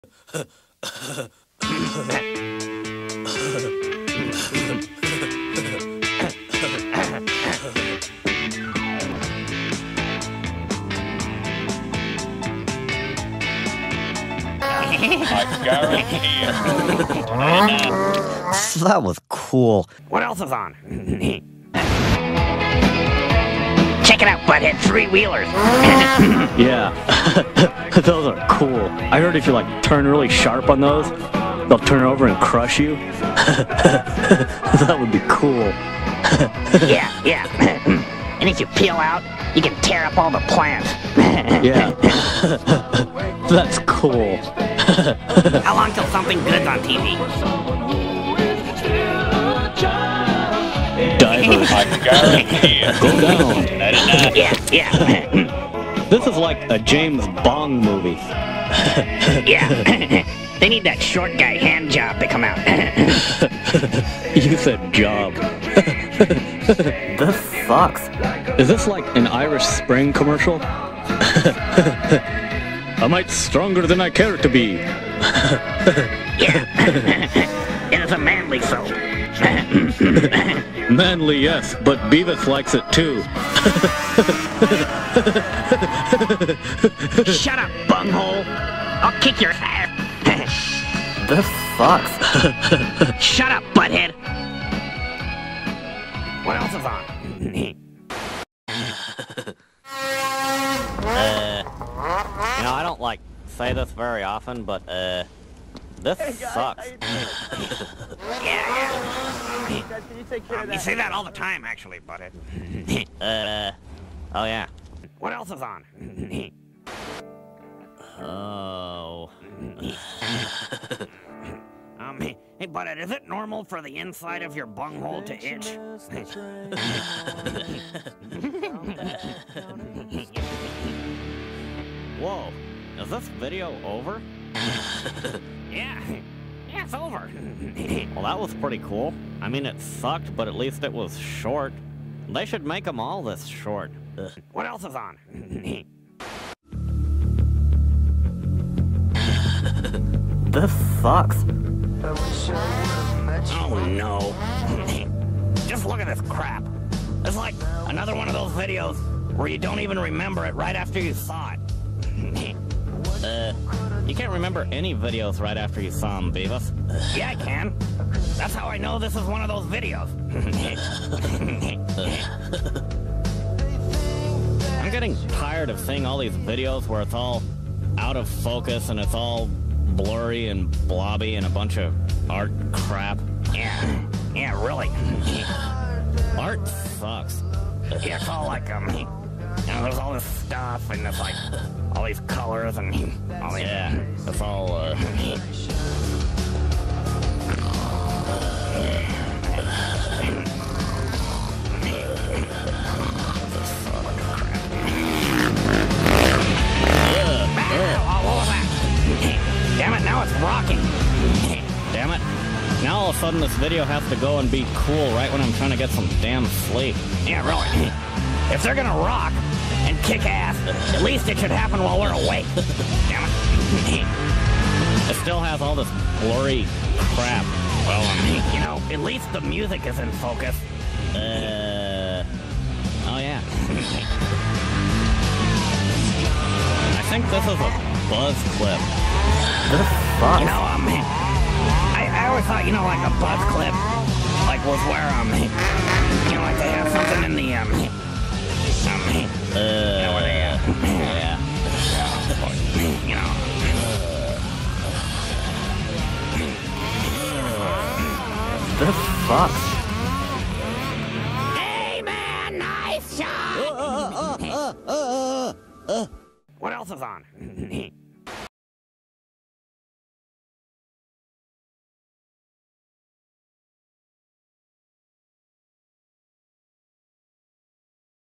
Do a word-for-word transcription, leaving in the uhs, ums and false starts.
I guarantee it. That was cool. What else is on? Check it out, Butthead, three-wheelers. Yeah, those are cool. I heard if you like turn really sharp on those, they'll turn over and crush you. That would be cool. Yeah, yeah. And if you peel out, you can tear up all the plants. Yeah, that's cool. How long till something good's on T V? Divers. I guarantee it. Go down. Yeah, yeah. This is like a James Bond movie. Yeah. They need that short guy hand job to come out. You said job. This sucks. Is this like an Irish Spring commercial? I might stronger than I care to be. Yeah. It is a manly soap. Manly, yes, but Beavis likes it too. Shut up, bunghole. I'll kick your ass. This sucks. Shut up, butthead. What else is on? uh, you know, I don't like say this very often, but uh, this sucks. Yeah, yeah. Um, you say that all the time, actually, butthead. uh, oh yeah. What else is on? Oh. Um, hey, hey, butthead, is it normal for the inside of your bunghole to itch? Whoa, is this video over? Yeah, yeah, it's over. Well, that was pretty cool. I mean, it sucked, but at least it was short. They should make them all this short. Ugh. What else is on? This sucks. Oh no. Just look at this crap. It's like another one of those videos where you don't even remember it right after you saw it. Uh, you can't remember any videos right after you saw them, Beavis. Yeah, I can. That's how I know this is one of those videos. I'm getting tired of seeing all these videos where it's all out of focus and it's all blurry and blobby and a bunch of art crap. Yeah, yeah, really. Art sucks. Yeah, it's all like, um, you know, there's all this stuff and there's like all these colors and all these... Yeah, it's all, uh... Damn it, now it's rocking. Damn it. Now all of a sudden this video has to go and be cool right when I'm trying to get some damn sleep. Yeah, really. If they're gonna rock and kick ass, at least it should happen while we're awake. Damn it. It still has all this blurry crap. Well, um, you know, at least the music is in focus. Uh... Oh, yeah. I think this is a buzz clip. This sucks. You know, um, I, I always thought, you know, like a buzz clip, like was where, um, you know, like they have something in the, um, um, Uh... you know, where they, uh, yeah. you know. This sucks. Hey, man, nice shot! Uh, uh, uh, uh, uh. What else is on?